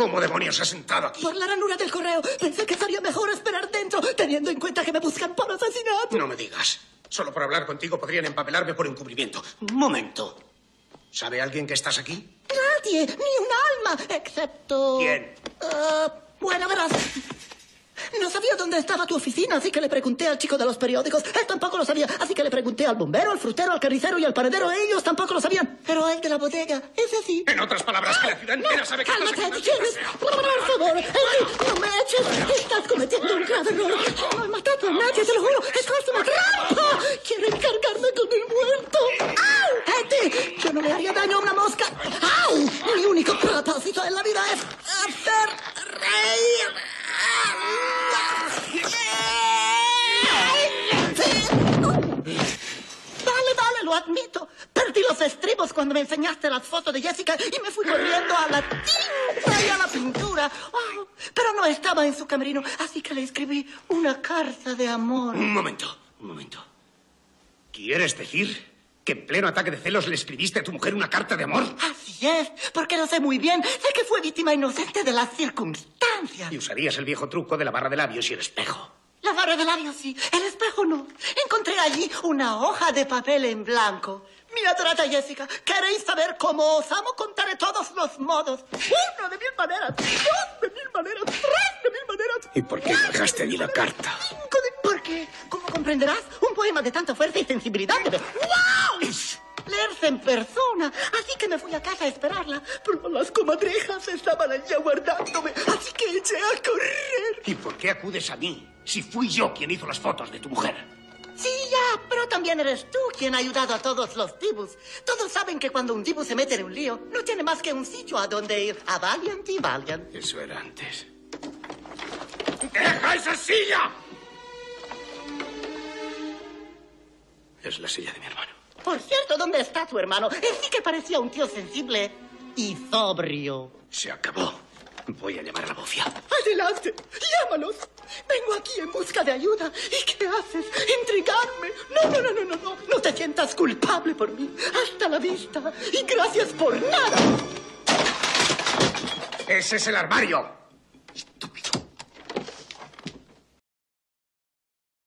¿Cómo demonios has entrado aquí? Por la ranura del correo. Pensé que sería mejor esperar dentro, teniendo en cuenta que me buscan por asesinato. No me digas. Solo por hablar contigo podrían empapelarme por encubrimiento. Un momento. ¿Sabe alguien que estás aquí? Nadie, ni un alma, excepto... ¿Quién? Bueno, verás. No sabía dónde estaba tu oficina, así que le pregunté al chico de los periódicos. Él tampoco lo sabía, así que le pregunté al bombero, al frutero, al carnicero y al panadero. Ellos tampoco lo sabían. Pero el de la bodega, ese sí. En otras palabras, que la ciudad entera sabe que estás aquí. ¡Cálmate, ¿quieres? Por favor, Henry, no me eches. Estás cometiendo un grave error. No he matado a nadie, te lo juro. Esto es una trampa. Quieren cargarme con el muerto. ¡Au! Henry, yo no le haría daño a una mosca. ¡Au! Mi único propósito en la vida es hacer reír. Vale, lo admito. Perdí los estribos cuando me enseñaste las fotos de Jessica y me fui corriendo a la tinta y a la pintura. Oh, pero no estaba en su camerino, así que le escribí una carta de amor. Un momento. ¿Quieres decir que en pleno ataque de celos le escribiste a tu mujer una carta de amor? Así es, porque lo sé muy bien. Sé que fue víctima inocente de las circunstancias. Y usarías el viejo truco de la barra de labios y el espejo. La barra de labios sí, el espejo no. Encontré allí una hoja de papel en blanco. Mi adorada Jessica, ¿queréis saber cómo os amo? Contaré todos los modos. 1 de 1000 maneras, 2 de 1000 maneras, 3 de 1000 maneras. ¿Y por qué dejaste allí la carta? 5 de... ¿Por qué? ¿Cómo comprenderás? Un poema de tanta fuerza y sensibilidad debe... ¡Wow! Leerse en persona. Así que me fui a casa a esperarla. Pero las comadrejas estaban allí aguardándome. Así que eché a correr. ¿Y por qué acudes a mí si fui yo quien hizo las fotos de tu mujer? Sí, ya, pero también eres tú quien ha ayudado a todos los dibus. Todos saben que cuando un dibu se mete en un lío, no tiene más que un sitio a donde ir. A Valiant y Valiant. Eso era antes. ¡Deja esa silla! Es la silla de mi hermano. Por cierto, ¿dónde está tu hermano? Él sí que parecía un tío sensible y sobrio. Se acabó. Voy a llamar a la bofia. Adelante, llámalos. Vengo aquí en busca de ayuda. ¿Y qué haces? ¿Intrigarme? No. No te sientas culpable por mí. Hasta la vista. Y gracias por nada. ¡Ese es el armario!